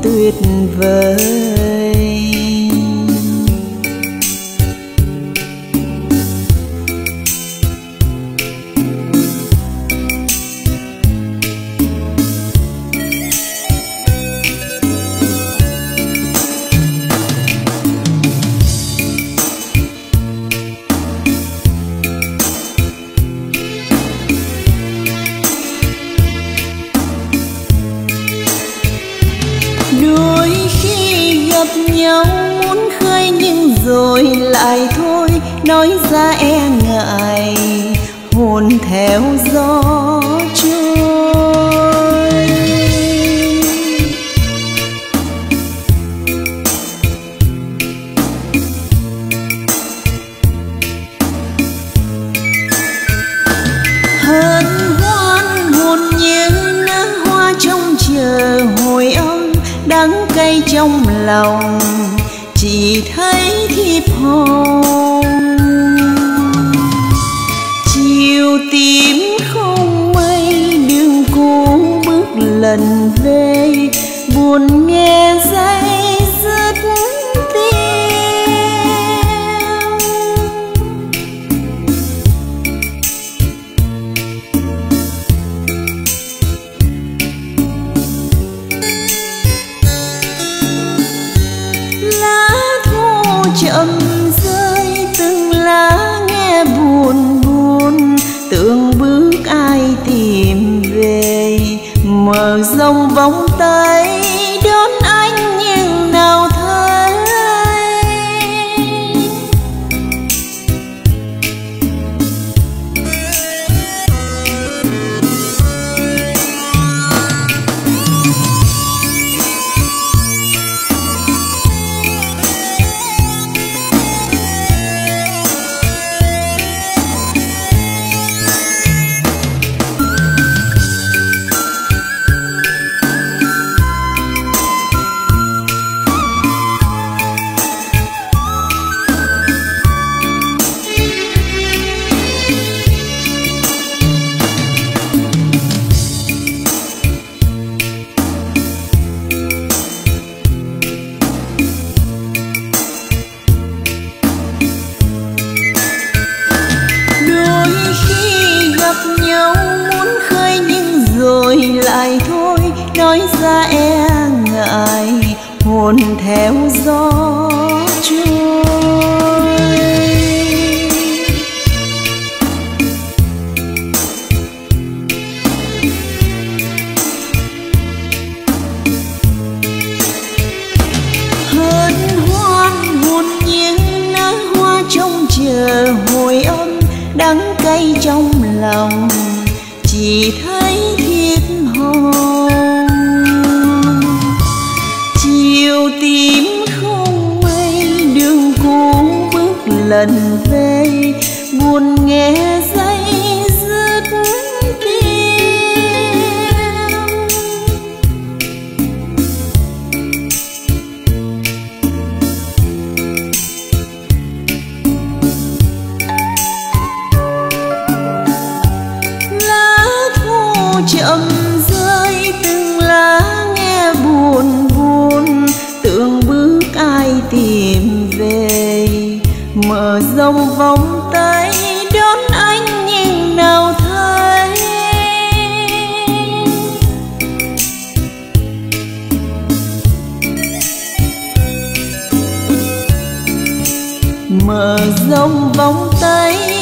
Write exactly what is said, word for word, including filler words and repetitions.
tuyệt vời. Đôi khi gặp nhau muốn khơi nhưng rồi lại thôi, nói ra e ngại hồn theo gió trôi. Hân hoan hồn như nở hoa trông chờ hồi âm, đắng cay trong lòng chỉ thấy thiệp hồng. Chiều tím không mây đường cũ bước lần về, buồn nghe dây dứt tiếng. Chậm rơi từng lá nghe buồn buồn, tưởng bước ai tìm về, mở rộng vòng tay đón anh nhưng nào thấy. Rồi lại thôi, nói ra e ngại hồn theo gió trôi. Hân hoan hồn nhiên nở hoa trông chờ hồi âm, đắng cay trong lòng chỉ thấy thiệp hồng. Chiều tím không mây đường cũ bước lần về, buồn nghe dây dứt tiếng. Chậm rơi từng lá nghe buồn buồn, tưởng bước ai tìm về, mở rộng vòng tay đón anh nhưng nào thấy. Mở rộng vòng tay